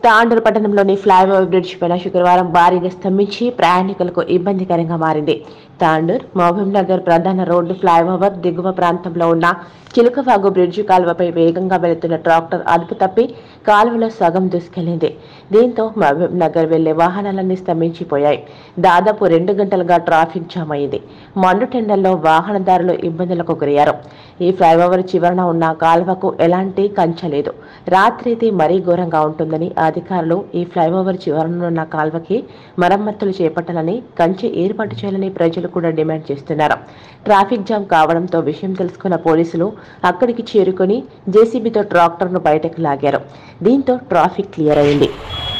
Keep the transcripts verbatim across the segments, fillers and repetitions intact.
తాండూరు పట్టణంలోని flyover bridge పైన శుక్రవారం భారీగా స్తంభించి ప్రయాణికులకు ఇబ్బందికరంగా మారింది. తాండూర్ మహబూబ్ నగర్ ప్రధాన రోడ్డు ఫ్లైఓవర్ దిగువ ప్రాంతంలో ఉన్న చిలుకవాగు బ్రిడ్జి కాలువపై వేగంగా వెళుతున్న ట్రాక్టర్ అదుపు తప్పి కాలువలో సగం దూసుకెళ్లింది. దీంతో మహబూబ్ నగర్ వెళ్లే వాహనాలన్నీ స్తంభించిపోయాయి. దాదాపు రెండు గంటలుగా ట్రాఫిక్ జామ్ అయింది. మండుటెండల్లో వాహనదారులు ఇబ్బందులకు గురయ్యారు. ఈ ఫ్లైఓవర్ చివరన ఉన్న కాలువకు ఎలాంటి కంచె లేదు. రాత్రైతే మరీ ఘోరంగా ఉంటుందని అధికారులు ఈ ఫ్లైఓవర్ చివరనున్న కాల్వకి మరమ్మతులు చేపట్టాలని, కంచె ఏర్పాటు చేయాలని ప్రజలు కూడా డిమాండ్ చేస్తున్నారు. ట్రాఫిక్ జామ్ కావడంతో విషయం తెలుసుకున్న పోలీసులు అక్కడికి చేరుకుని జేసీబీతో ట్రాక్టర్ను బయటకు లాగారు. దీంతో ట్రాఫిక్ క్లియర్ అయింది.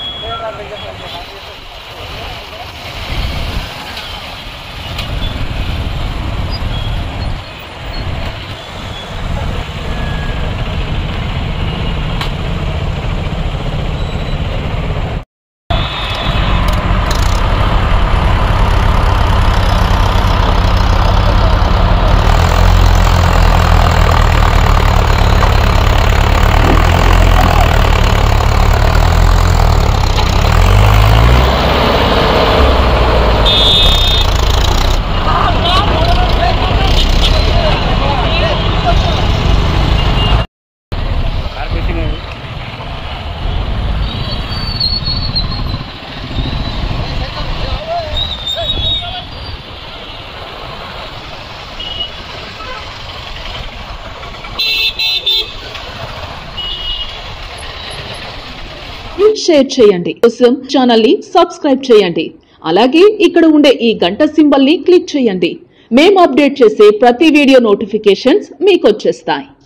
షేర్ చేయండి. కోసం ఛానల్ ని సబ్స్క్రైబ్ చేయండి. అలాగే ఇక్కడ ఉండే ఈ గంట సింబల్ ని క్లిక్ చేయండి. మేము అప్డేట్ చేసే ప్రతి వీడియో నోటిఫికేషన్స్ మీకు వచ్చేస్తాయి.